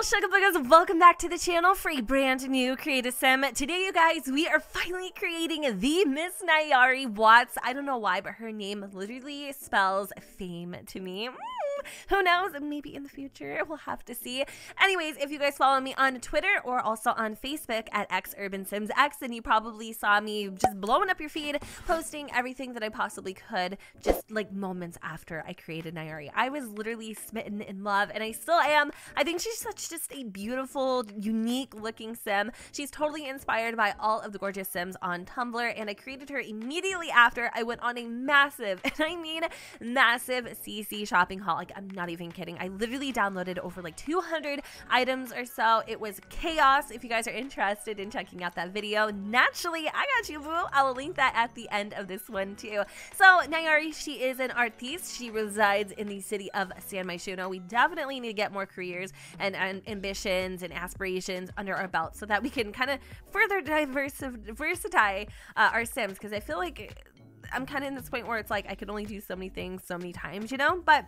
Sugar Boogers, welcome back to the channel for a brand new Create a Sim. Today, you guys, we are finally creating the Miss Nayari Watts. I don't know why, but her name literally spells fame to me. Who knows? Maybe in the future, we'll have to see. Anyways, if you guys follow me on Twitter or also on Facebook at XUrbanSimsX, then you probably saw me just blowing up your feed, posting everything that I possibly could, just like moments after I created Nayari. I was literally smitten in love, and I still am. I think she's just a beautiful, unique looking sim. She's totally inspired by all of the gorgeous sims on Tumblr, and I created her immediately after I went on a massive, and I mean massive, CC shopping haul. Like, I'm not even kidding. I literally downloaded over like 200 items or so. It was chaos. If you guys are interested in checking out that video, naturally, I got you, boo. I'll link that at the end of this one too. So Nayari, she is an artiste. She resides in the city of San Myshuno. We definitely need to get more careers and ambitions and aspirations under our belt so that we can kind of further diversify our sims, because I feel like I'm kind of in this point where it's like I could only do so many things so many times, you know? But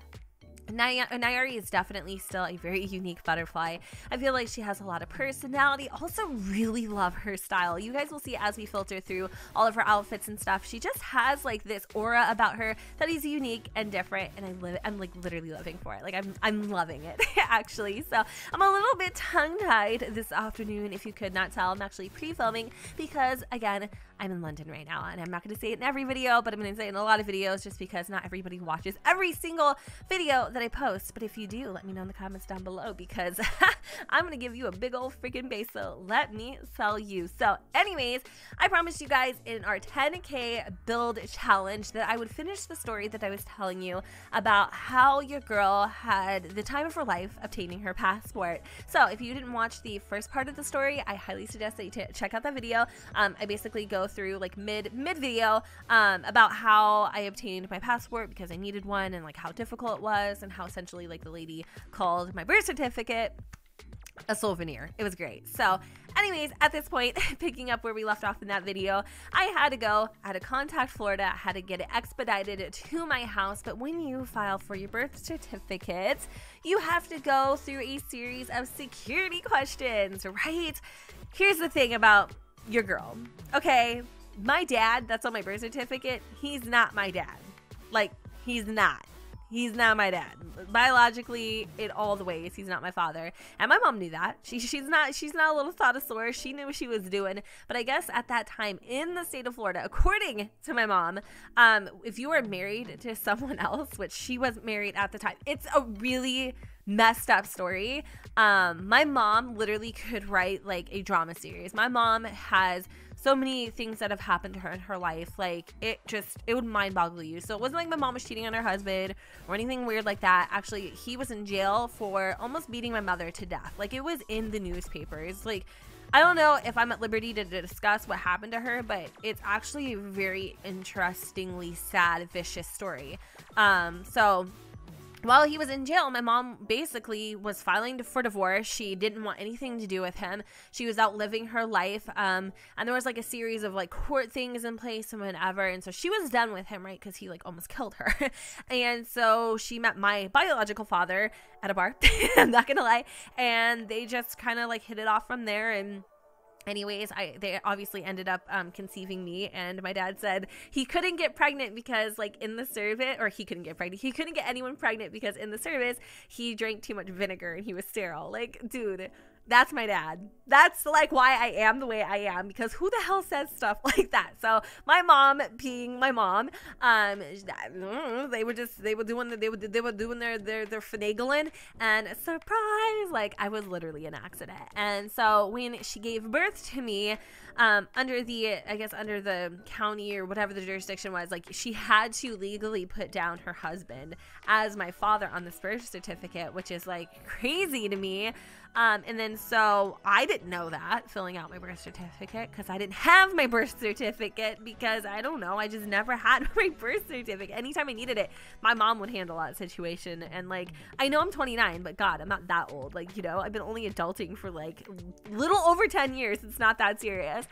Nayari is definitely still a very unique butterfly. I feel like she has a lot of personality. Also really love her style. You guys will see as we filter through all of her outfits and stuff. She just has like this aura about her that is unique and different, and I'm like literally living for it. Like I'm loving it actually. So I'm a little bit tongue-tied this afternoon. If you could not tell, I'm actually pre-filming because again, I'm in London right now, and I'm not going to say it in every video, but I'm going to say it in a lot of videos just because not everybody watches every single video that I post. But if you do, let me know in the comments down below, because I'm going to give you a big old freaking base, so let me tell you. So anyways, I promised you guys in our 10K build challenge that I would finish the story that I was telling you about how your girl had the time of her life obtaining her passport. So if you didn't watch the first part of the story, I highly suggest that you check out that video. I basically go through like mid video about how I obtained my passport because I needed one, and like how difficult it was, and how essentially like the lady called my birth certificate a souvenir. It was great. So anyways, at this point, picking up where we left off in that video, I had to contact Florida, I had to get it expedited to my house. But when you file for your birth certificate, you have to go through a series of security questions, right? Here's the thing about your girl. Okay, my dad that's on my birth certificate, he's not my dad. Like, he's not my dad. Biologically, in all the ways, he's not my father. And my mom knew that. She's not a little thoughtosaur. She knew what she was doing. But I guess at that time in the state of Florida, according to my mom, if you were married to someone else, which she was married at the time, it's a really messed up story. My mom literally could write like a drama series. My mom has so many things that have happened to her in her life. Like, it would mind boggle you. So it wasn't like my mom was cheating on her husband or anything weird like that. Actually, he was in jail for almost beating my mother to death. Like, it was in the newspapers. Like, I don't know if I'm at liberty to discuss what happened to her, but it's actually a very interestingly sad, vicious story. So while he was in jail, my mom basically was filing for divorce. She didn't want anything to do with him. She was out living her life. And there was like a series of like court things in place and whatever. And so she was done with him, right? Because he like almost killed her. And so she met my biological father at a bar. I'm not gonna lie. And they just kind of like hit it off from there. And anyways, they obviously ended up conceiving me, and my dad said he couldn't get pregnant because like in the service, or he couldn't get anyone pregnant because in the service he drank too much vinegar and he was sterile. Like, dude, that's my dad. That's like why I am the way I am, because who the hell says stuff like that? So my mom being my mom, they were doing their finagling, and surprise, like I was literally an accident. And so when she gave birth to me, under the county or whatever the jurisdiction was, like she had to legally put down her husband as my father on this birth certificate, which is like crazy to me. And then And so I didn't know that filling out my birth certificate, because I didn't have my birth certificate, because I don't know, I just never had my birth certificate. Anytime I needed it, my mom would handle that situation. And like, I know I'm 29, but God, I'm not that old. Like, you know, I've been only adulting for like little over 10 years. It's not that serious.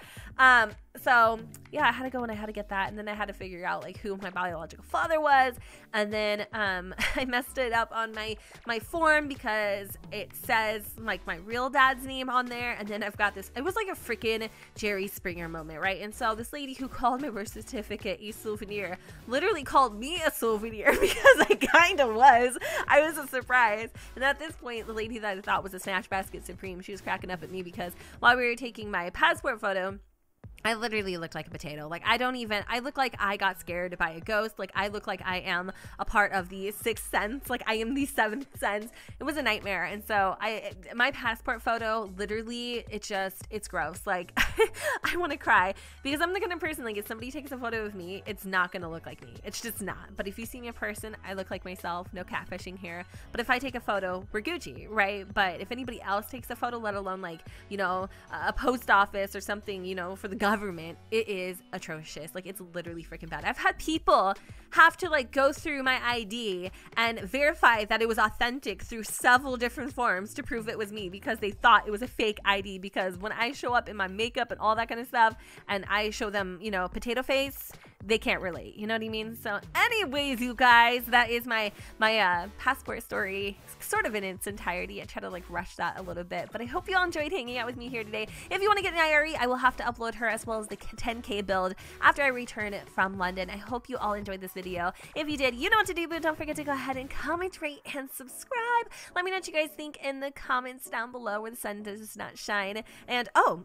So yeah, I had to go and I had to get that, and then I had to figure out like who my biological father was. And then I messed it up on my form, because it says like my real dad's name on there, and then I've got this, it was like a freaking Jerry Springer moment, right? And so this lady who called my birth certificate a souvenir literally called me a souvenir, because I kind of was. I was a surprise. And at this point, the lady that I thought was a Snatch Basket Supreme, she was cracking up at me, because while we were taking my passport photo, I literally looked like a potato. Like, I look like I got scared by a ghost. Like, I look like I am a part of the sixth sense. Like, I am the seventh sense. It was a nightmare. And so my passport photo, literally, it's gross. Like, I want to cry, because I'm the kind of person, like, if somebody takes a photo of me, it's not going to look like me. It's just not. But if you see me in person, I look like myself. No catfishing here. But if I take a photo, we're Gucci, right? But if anybody else takes a photo, let alone, like, you know, a post office or something, you know, for the government, it is atrocious. Like, it's literally freaking bad. I've had people have to like go through my ID and verify that it was authentic through several different forms to prove it was me, because they thought it was a fake ID. Because when I show up in my makeup and all that kind of stuff, and I show them, you know, potato face, they can't relate. You know what I mean? So anyways, you guys, that is my passport story, sort of in its entirety. I try to like rush that a little bit, but I hope you all enjoyed hanging out with me here today. If you want to get an IRE, I will have to upload her as well as the 10K build after I return it from London. I hope you all enjoyed this video. If you did, you know what to do, but don't forget to go ahead and comment, rate, and subscribe. Let me know what you guys think in the comments down below where the sun does not shine. And oh,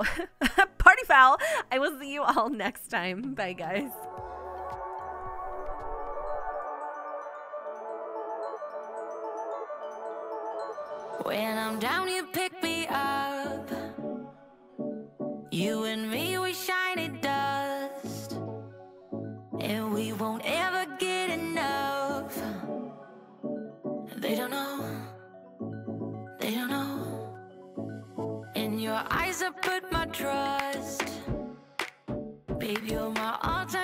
party foul. I will see you all next time. Bye, guys. When I'm down, you pick me up. You and me, we shiny dust, and we won't ever get enough. They don't know, they don't know. In your eyes I put my trust. Baby, you're my all-time